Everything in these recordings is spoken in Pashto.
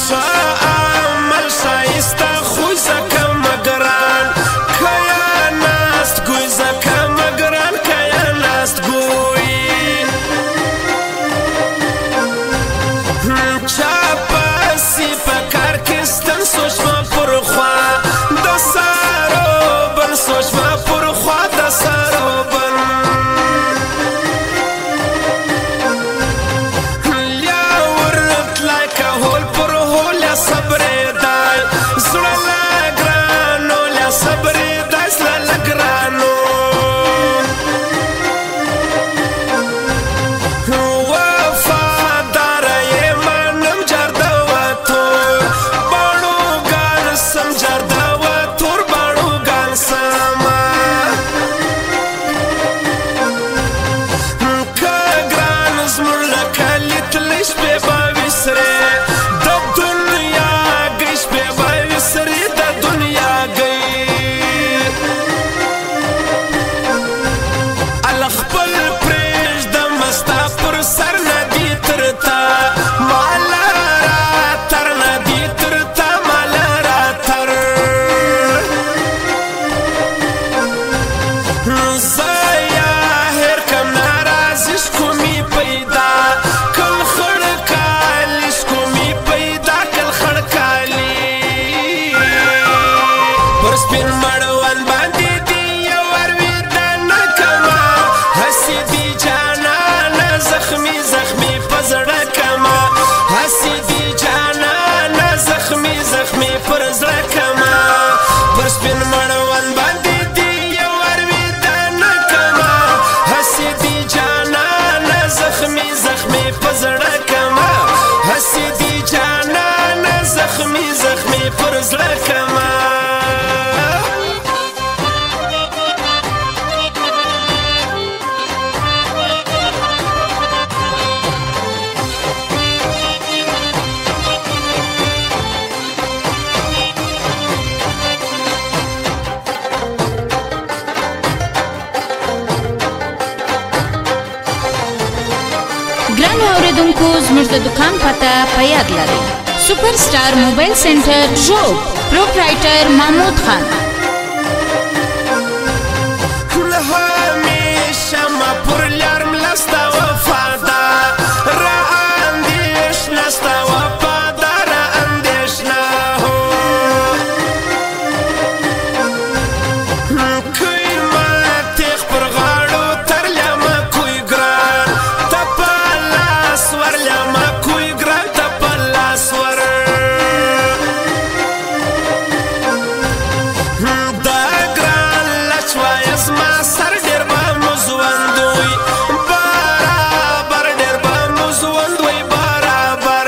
عمل شایسته خو زکه مګران کیا ناست ګوی زکه مګران کیا ناست ګوی چا پسی په کار کې ستن سوچ ما پر خوا د سارو بن سوچ ما پر خوا د سارو بن لیا ورت لایکه هول پر هول یا صبر دای زړه لګرانو لیا صبر دای زړه لګرانو سپین مړوند باندې دی یو ورېده نه کما هسې دی جانانه زخمي زخمي په زړه کما هسې دی جانانه زخمي زخمي پر زړه کما پر سپین مړوند باندې دی یو ورېده نه کما هسې دی جانانه زخمي زخمي په زړه کما هسې دی جانانه زخمي زخمي پر زړه کما ګرانو اوریدونکو زموږ د دکان پته په یاد لرئ سپر سټار موبایل سنټر ژوب پروپرایټر محمود خان همیشه ما پر لرم لسته وفاده را اندیشنه سته وفاده را اندیشنه کوی ما تیغ پر غاړو تر لیمه کوی ګران ته په لاس ور لیمه کوی ګران ته په لاس ور دا ګران لچوایه زما سر ډېر به مزوند وي برابر ډېر به مزوند وي برابر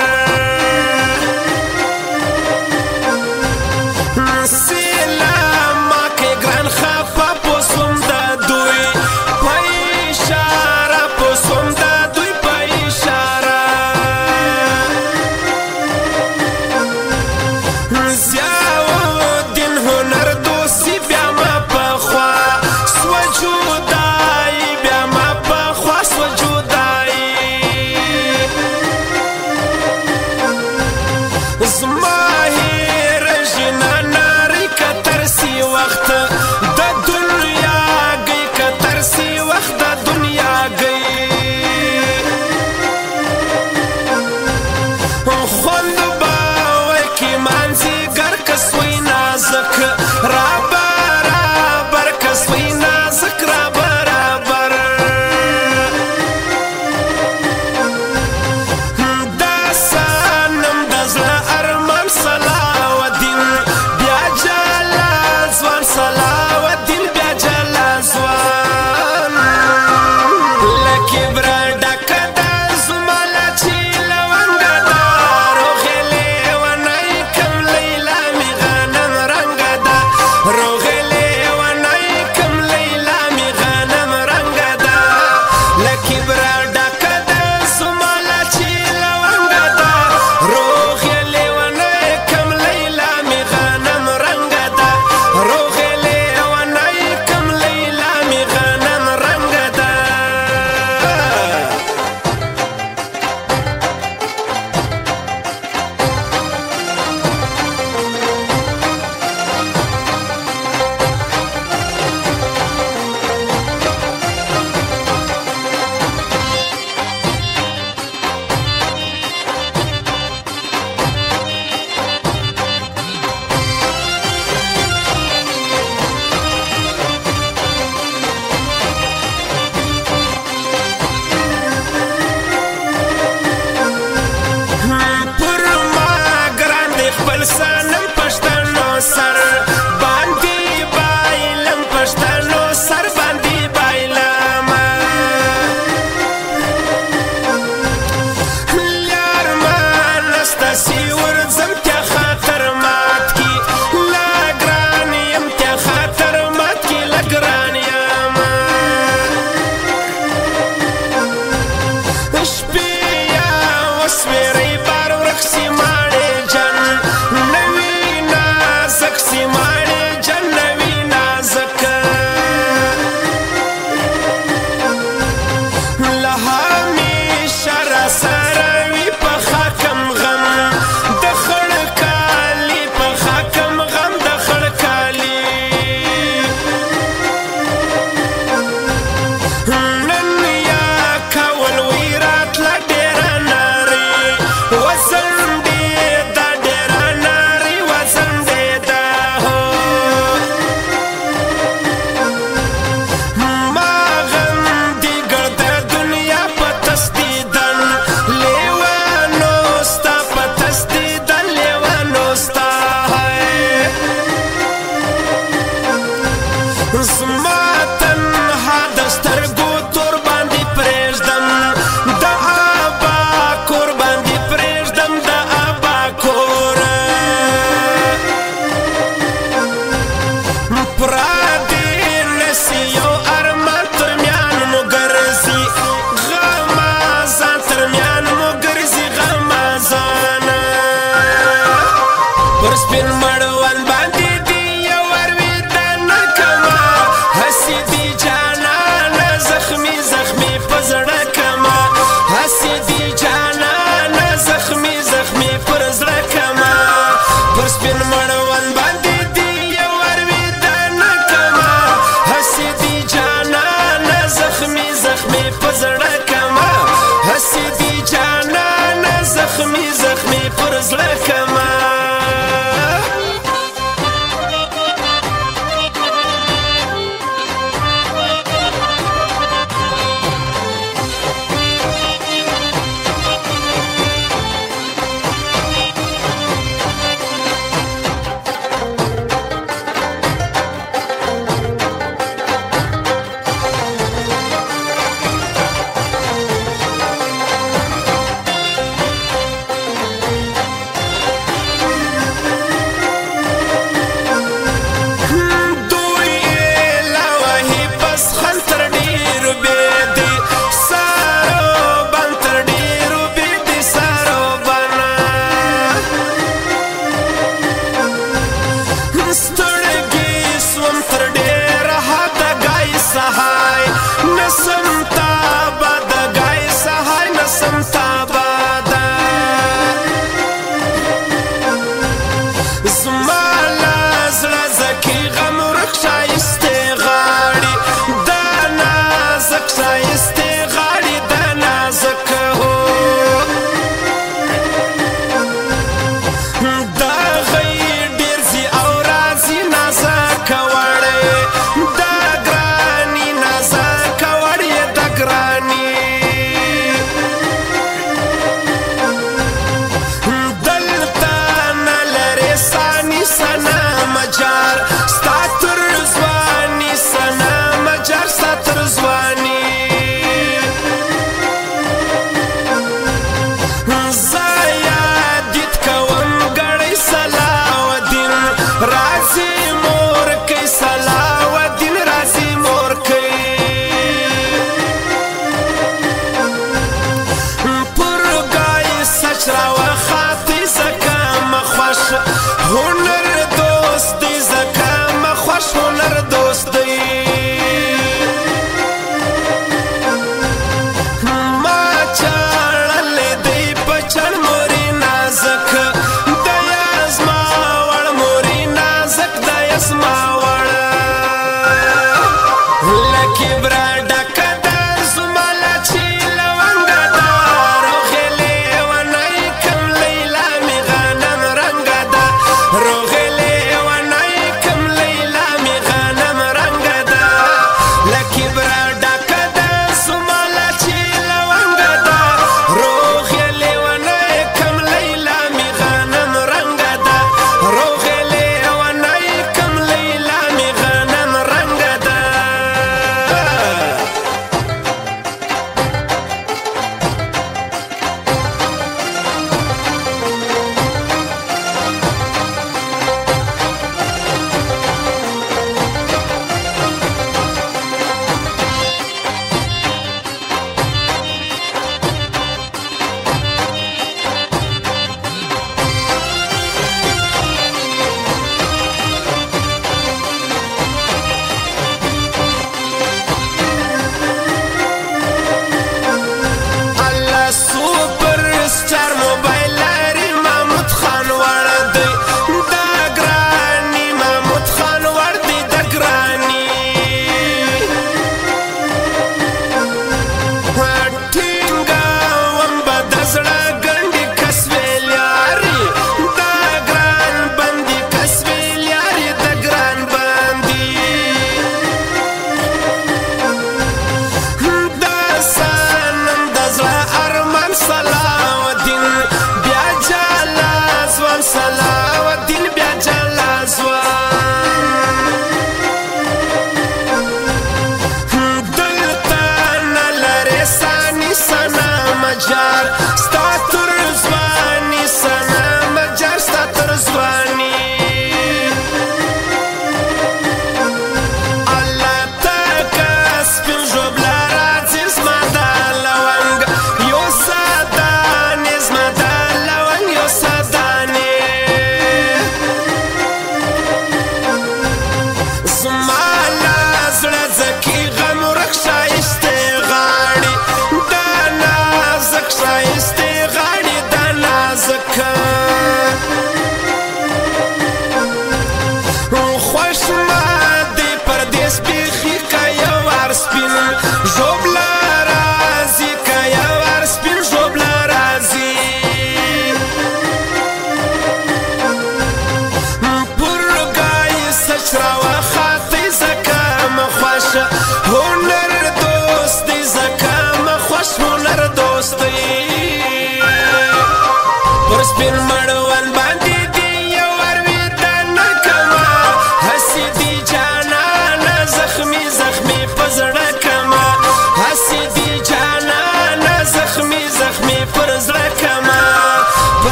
سلامه کې ګران خفه پوسوم د دوی په اشاره پوسوم د دوی په اشاره ضیاءالدین هنر دوسي بیا ما پخوا سوه جدایي بیا ما پخوا سوه جدایي زما هیره ژیناناري که ترسي وخت د دنیا گئی که ترسي وخت د دنیا گئی خوند به وکي مانځيګر که سوی نازک را برابر که سوی نازک را برابر دا سنم د زړه ارمان پر سپین مړوند باندې دی یو اورېدنه کما هسې دی جانانه زخمي زخمي په زړه کما هسې دی جانانه زخمي زخمي پر زړه کما پر سپین مړوند باندې دی یو اورېدنه کما هسې دی جانانه زخمي زخمي په زړه کما هسې دی جانانه زخمي زخمي پر زړه کما سلام